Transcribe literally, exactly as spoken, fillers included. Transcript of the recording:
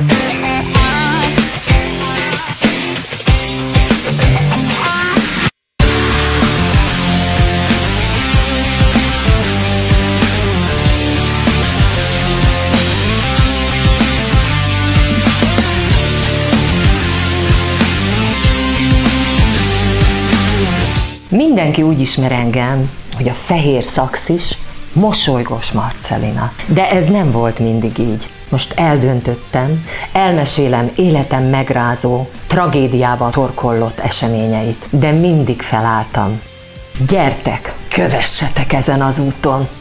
Mindenki úgy ismer engem, hogy a fehér szakszis, mosolygós Marcellina. De ez nem volt mindig így. Most eldöntöttem, elmesélem életem megrázó, tragédiában torkollott eseményeit. De mindig felálltam. Gyertek, kövessetek ezen az úton!